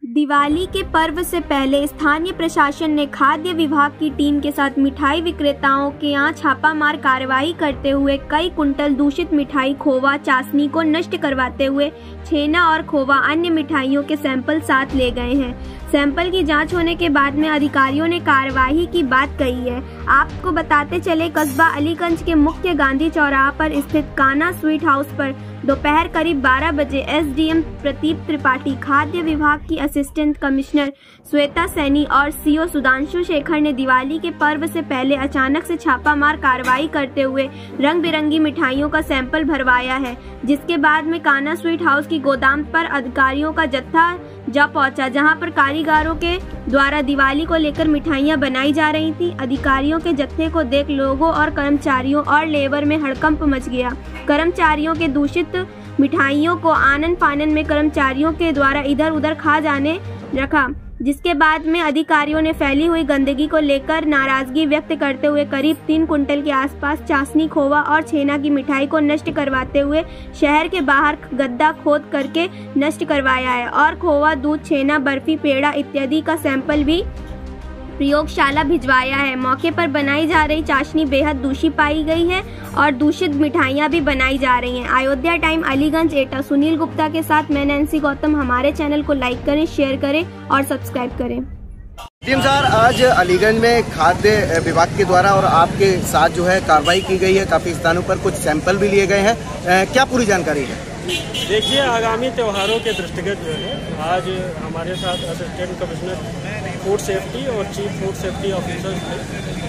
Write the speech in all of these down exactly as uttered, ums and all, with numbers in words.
दिवाली के पर्व से पहले स्थानीय प्रशासन ने खाद्य विभाग की टीम के साथ मिठाई विक्रेताओं के यहाँ छापामार कार्रवाई करते हुए कई कुंटल दूषित मिठाई, खोवा, चाशनी को नष्ट करवाते हुए छेना और खोवा अन्य मिठाइयों के सैंपल साथ ले गए हैं। सैंपल की जांच होने के बाद में अधिकारियों ने कार्रवाई की बात कही है। आपको बताते चले, कस्बा अलीगंज के मुख्य गांधी चौराहा पर स्थित कान्हा स्वीट हाउस पर दोपहर करीब बारह बजे एसडीएम प्रदीप त्रिपाठी, खाद्य विभाग की असिस्टेंट कमिश्नर श्वेता सैनी और सीओ सुधांशु शेखर ने दिवाली के पर्व से पहले अचानक से छापामार कार्रवाई करते हुए रंग बिरंगी मिठाइयों का सैंपल भरवाया है, जिसके बाद में कान्हा स्वीट हाउस की गोदाम पर अधिकारियों का जत्था जा पहुंचा, जहां पर कारीगरों के द्वारा दिवाली को लेकर मिठाइयां बनाई जा रही थी। अधिकारियों के जत्थे को देख लोगों और कर्मचारियों और लेबर में हड़कंप मच गया। कर्मचारियों के दूषित मिठाइयों को आनन फानन में कर्मचारियों के द्वारा इधर उधर खा जाने रखा, जिसके बाद में अधिकारियों ने फैली हुई गंदगी को लेकर नाराजगी व्यक्त करते हुए करीब तीन कुंटल के आसपास चाशनी, खोवा और छेना की मिठाई को नष्ट करवाते हुए शहर के बाहर गड्ढा खोद करके नष्ट करवाया है और खोवा, दूध, छेना, बर्फी, पेड़ा इत्यादि का सैंपल भी प्रयोगशाला भिजवाया है। मौके पर बनाई जा रही चाशनी बेहद दूषित पाई गई है और दूषित मिठाइयां भी बनाई जा रही हैं। अयोध्या टाइम अलीगंज एटा सुनील गुप्ता के साथ मैं नैन्सी गौतम। हमारे चैनल को लाइक करें, शेयर करें और सब्सक्राइब करें। टीम सर, आज अलीगंज में खाद्य विभाग के द्वारा और आपके साथ जो है कार्रवाई की गई है, काफी स्थानों पर कुछ सैंपल भी लिए गए हैं, क्या पूरी जानकारी है? देखिए, आगामी त्योहारों के दृष्टिगत जो है आज हमारे साथ असिस्टेंट कमिश्नर फूड सेफ्टी और चीफ फूड सेफ्टी ऑफिसर्स थे।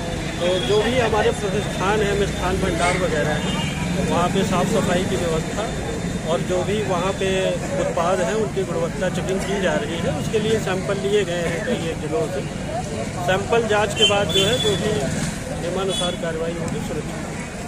तो जो भी हमारे प्रतिष्ठान है, मिष्ठान भंडार वगैरह है, वहाँ पे साफ़ सफाई की व्यवस्था और जो भी वहाँ पे उत्पाद हैं उनकी गुणवत्ता चेकिंग की जा रही है। उसके लिए सैंपल लिए गए हैं कई जिलों से। सैंपल जाँच के बाद जो है जो भी नियमानुसार कार्रवाई होगी सुनिश्चित।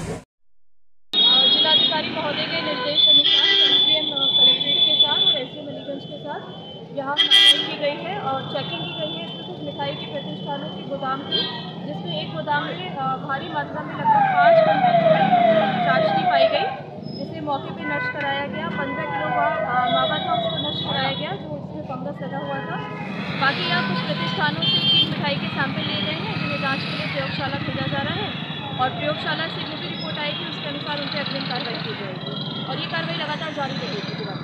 जिलाधिकारी महोदय के निर्देश अनुसार एसडीएम कलेक्ट्रेट के साथ और एसडीएम अलीगंज के साथ यहाँ कार्रवाई की गई है और चेकिंग की गई है कुछ मिठाई के प्रतिष्ठानों की गोदाम की, जिसमें एक गोदाम में भारी मात्रा में लगभग पाँच कुंटल चाशनी पाई गई, जिसे मौके पर नष्ट कराया गया। पंद्रह किलो का मावा था, उसको नष्ट कराया गया जो उसमें फंगस लगा हुआ था। बाकी यहाँ कुछ प्रतिष्ठानों से तीन मिठाई के सैंपल लिए गए हैं, जिन्हें जाँच के लिए प्रयोगशाला भेजा जा रहा है और प्रयोगशाला से जो भी रिपोर्ट आएगी उसके अनुसार उनसे अग्रिम कार्रवाई की जाएगी और ये कार्रवाई लगातार जारी रहेगी।